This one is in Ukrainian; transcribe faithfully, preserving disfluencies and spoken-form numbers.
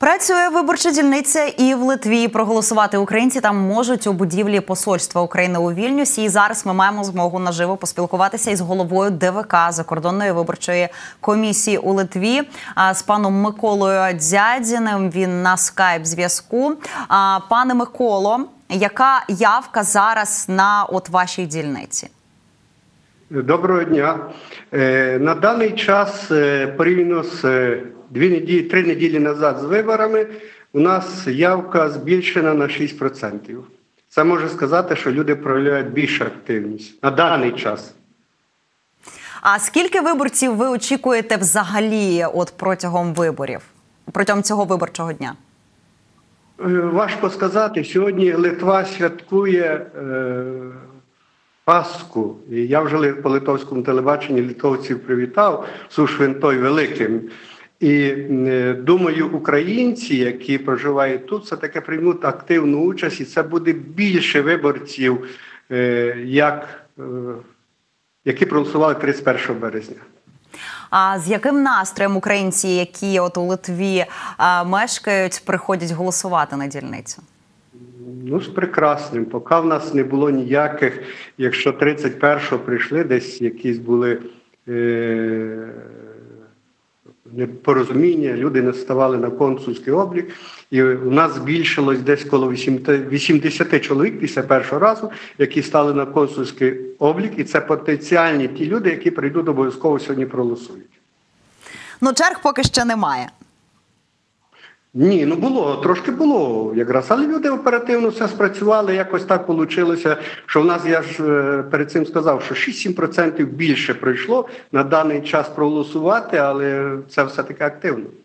Працює виборча дільниця і в Литві. Проголосувати українці там можуть у будівлі посольства України у Вільнюсі. І зараз ми маємо змогу наживо поспілкуватися із головою ДВК Закордонної виборчої комісії у Литві, з паном Миколою Дзядзіним. Він на скайп-зв'язку. Пане Миколо, яка явка зараз на от вашій дільниці? Доброго дня. На даний час, порівняно з дві неділі, три неділі назад з виборами, у нас явка збільшена на шість відсотків. Це може сказати, що люди проявляють більшу активність на даний час. А скільки виборців ви очікуєте взагалі от протягом виборів, протягом цього виборчого дня? Важко сказати. Сьогодні Литва святкує е, Пасху. І я вже по литовському телебаченні литовців привітав з Швентою Великим. І е, думаю, українці, які проживають тут, все-таки приймуть активну участь, і це буде більше виборців, е, як, е, які проголосували тридцять першого березня. А з яким настроєм українці, які от у Литві а, мешкають, приходять голосувати на дільницю? Ну, з прекрасним. Поки в нас не було ніяких, якщо тридцять першого прийшли, десь якісь були е- непорозуміння, люди не ставали на консульський облік, і у нас збільшилось десь коло вісімдесят чоловік після першого разу, які стали на консульський облік, і це потенціальні ті люди, які прийдуть обов'язково сьогодні проголосують. Ну, черг поки що немає. Ні, ну було, трошки було якраз, але люди оперативно все спрацювали, якось так вийшло, що в нас, я ж перед цим сказав, що шість-сім відсотків більше прийшло на даний час проголосувати, але це все-таки активно.